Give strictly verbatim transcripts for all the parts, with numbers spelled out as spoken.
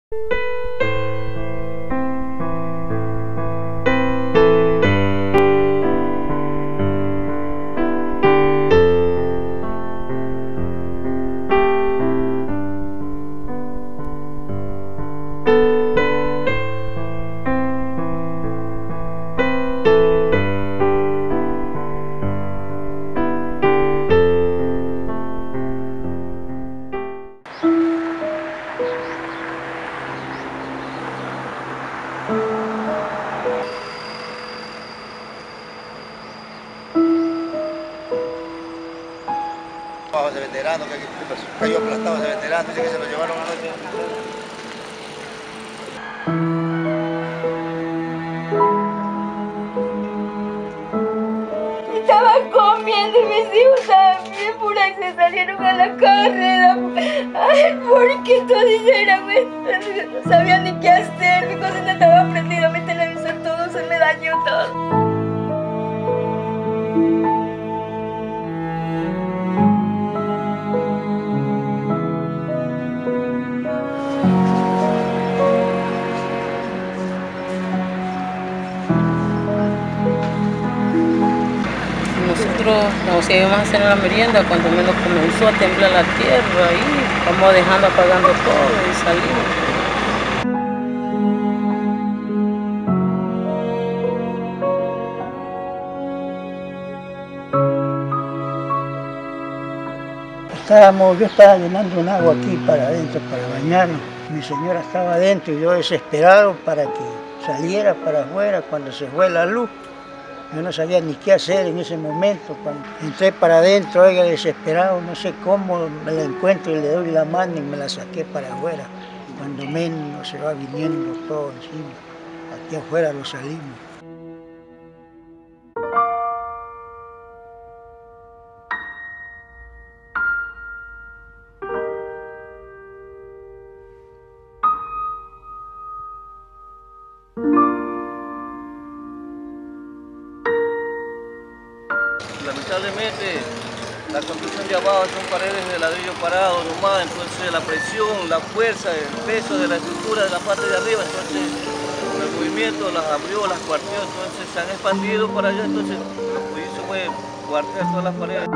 Ese veterano que cayó aplastado, ese veterano, dice que se lo llevaron anoche. Estaban comiendo y mis hijos también, por ahí se salieron a la carrera. Ay, porque todos eran, no sabían ni qué hacer, mi cocina estaba prendida, mi televisor todo se me dañó todo. Nosotros, como si íbamos a hacer la merienda, cuando menos comenzó a temblar la tierra y vamos dejando, apagando todo y salimos. Estábamos, yo estaba llenando un agua aquí para adentro, para bañarnos. Mi señora estaba adentro y yo desesperado para que saliera para afuera cuando se fue la luz. Yo no sabía ni qué hacer en ese momento. Cuando entré para adentro, oiga, desesperado, no sé cómo me la encuentro y le doy la mano y me la saqué para afuera. Cuando menos se va viniendo todo encima, aquí afuera lo salimos. Lamentablemente, la construcción de abajo son paredes de ladrillo parado nomás, entonces la presión, la fuerza, el peso de la estructura de la parte de arriba, entonces con el movimiento las abrió, las partió, entonces se han expandido para allá, entonces lo que hizo fue cuartear todas las paredes.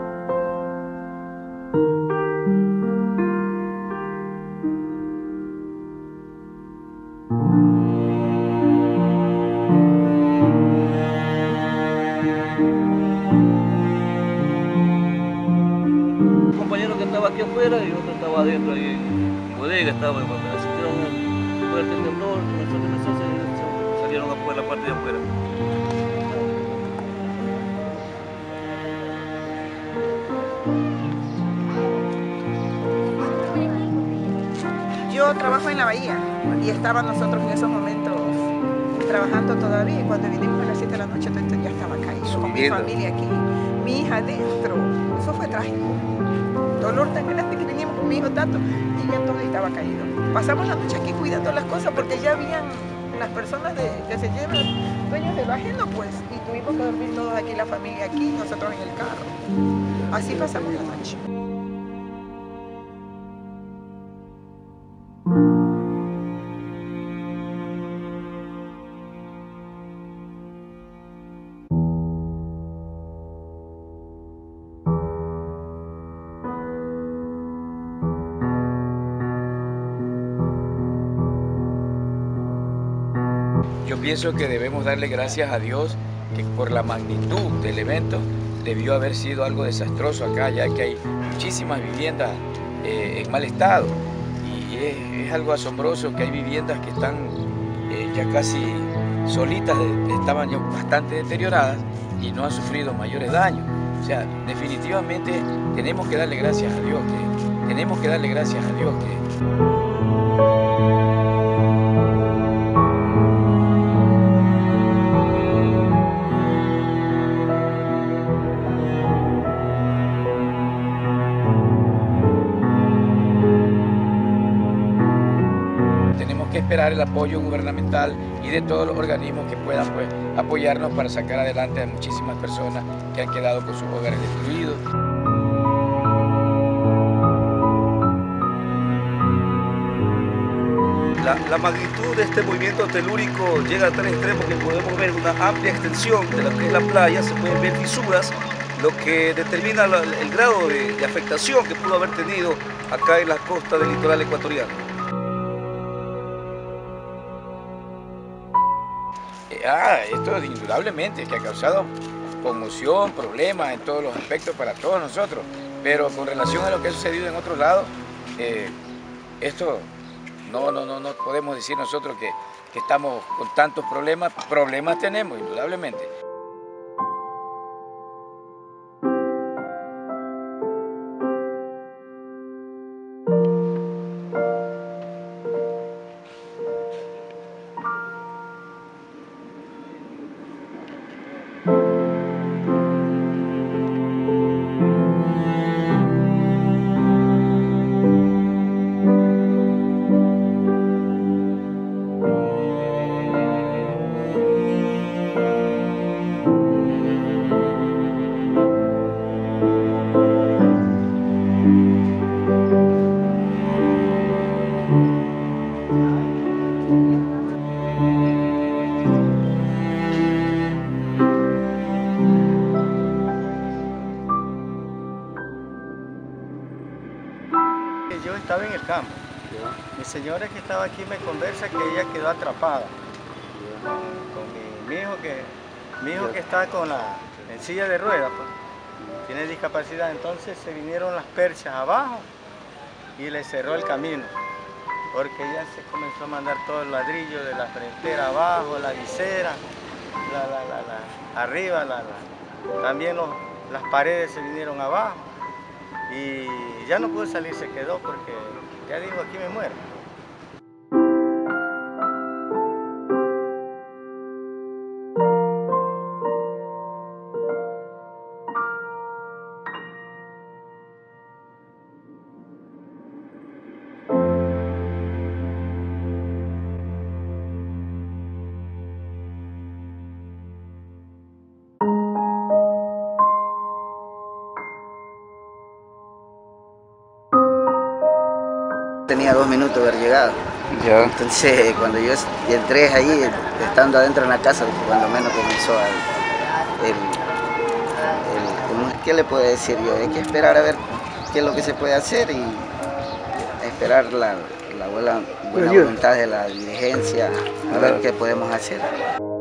Aquí afuera y otro estaba adentro, ahí en bodega estaba, cuando sintieron un fuerte temblor, nosotros salieron a por la parte de afuera. Yo trabajo en la bahía y estaban nosotros en esos momentos trabajando todavía y cuando vinimos a las siete de la noche ya estaba caído, con mi familia aquí, mi hija adentro, eso fue trágico. Dolor tan grande que teníamos con mi hijo Tato y ya todo estaba caído. Pasamos la noche aquí cuidando las cosas porque ya habían las personas de, que se llevan dueños de lo ajeno, pues, y tuvimos que dormir todos aquí, la familia aquí, nosotros en el carro. Así pasamos la noche. Yo pienso que debemos darle gracias a Dios que por la magnitud del evento debió haber sido algo desastroso acá, ya que hay muchísimas viviendas eh, en mal estado y es, es algo asombroso que hay viviendas que están eh, ya casi solitas, de, estaban ya bastante deterioradas y no han sufrido mayores daños. O sea, definitivamente tenemos que darle gracias a Dios, que, tenemos que darle gracias a Dios que que esperar el apoyo gubernamental y de todos los organismos que puedan pues, apoyarnos para sacar adelante a muchísimas personas que han quedado con sus hogares destruidos. La, la magnitud de este movimiento telúrico llega a tal extremo que podemos ver una amplia extensión de lo que es la playa, se pueden ver fisuras, lo que determina la, el grado de, de afectación que pudo haber tenido acá en las costas del litoral ecuatoriano. Ah, esto indudablemente que ha causado conmoción, problemas en todos los aspectos para todos nosotros, pero con relación a lo que ha sucedido en otros lados, eh, esto no, no, no, no podemos decir nosotros que, que estamos con tantos problemas. Problemas tenemos, indudablemente. Yo estaba en el campo. Mi señora que estaba aquí me conversa que ella quedó atrapada con, con mi, mi hijo que mi hijo que está con la en silla de ruedas, pues, tiene discapacidad. Entonces se vinieron las perchas abajo y le cerró el camino, porque ella se comenzó a mandar todo el ladrillo de la frontera abajo, la visera, la, la, la, la, arriba, la, la, también los, las paredes se vinieron abajo. Y ya no pudo salir, se quedó porque ya dijo, aquí me muero. Tenía dos minutos de haber llegado. Ya. Entonces, cuando yo entré ahí, estando adentro en la casa, cuando menos comenzó el, el, el... ¿Qué le puedo decir yo? Hay que esperar a ver qué es lo que se puede hacer y esperar la, la buena, buena voluntad de la dirigencia, a ver qué podemos hacer.